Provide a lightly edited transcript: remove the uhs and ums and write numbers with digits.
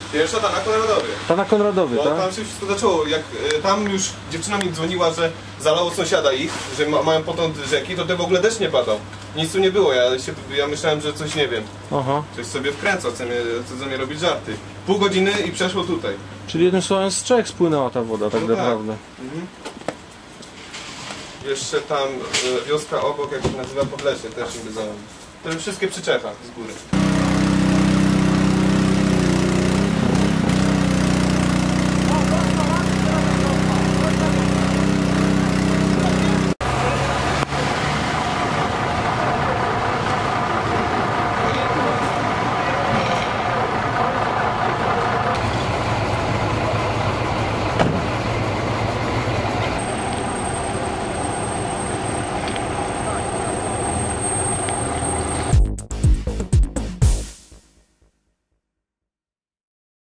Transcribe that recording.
Pierwsza ta na Konradowie. Ta na Konradowie, Bo tak? tam się wszystko zaczęło, jak tam już dziewczyna mi dzwoniła, że zalało sąsiada ich, że mają potem rzeki, to w ogóle deszcz nie padał. Nic tu nie było, ja myślałem, że coś nie wiem. Aha. Coś sobie wkręca, chce ze mnie robić żarty. Pół godziny i przeszło tutaj. Czyli jednym słowem z Czech spłynęła ta woda, tak No naprawdę. Tak. Mhm. Jeszcze tam wioska obok, jak się nazywa Podlesie, też niby zalał. To już wszystkie przy Czechach z góry.